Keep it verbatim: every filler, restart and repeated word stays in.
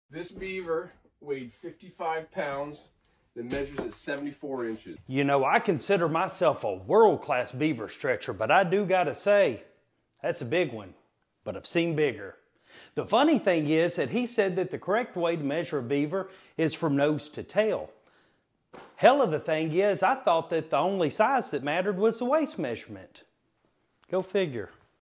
This beaver weighed fifty-five pounds and measures at seventy-four inches. You know, I consider myself a world-class beaver stretcher, but I do gotta say, that's a big one, but I've seen bigger. The funny thing is that he said that the correct way to measure a beaver is from nose to tail. Hell of the thing is, I thought that the only size that mattered was the waist measurement. Go figure.